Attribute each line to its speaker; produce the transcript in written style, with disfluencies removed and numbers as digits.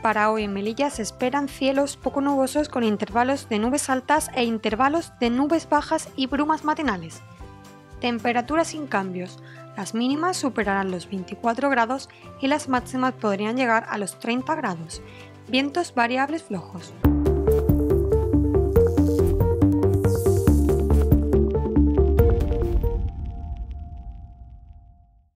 Speaker 1: Para hoy en Melilla se esperan cielos poco nubosos con intervalos de nubes altas e intervalos de nubes bajas y brumas matinales. Temperaturas sin cambios. Las mínimas superarán los 24 grados y las máximas podrían llegar a los 30 grados. Vientos variables flojos.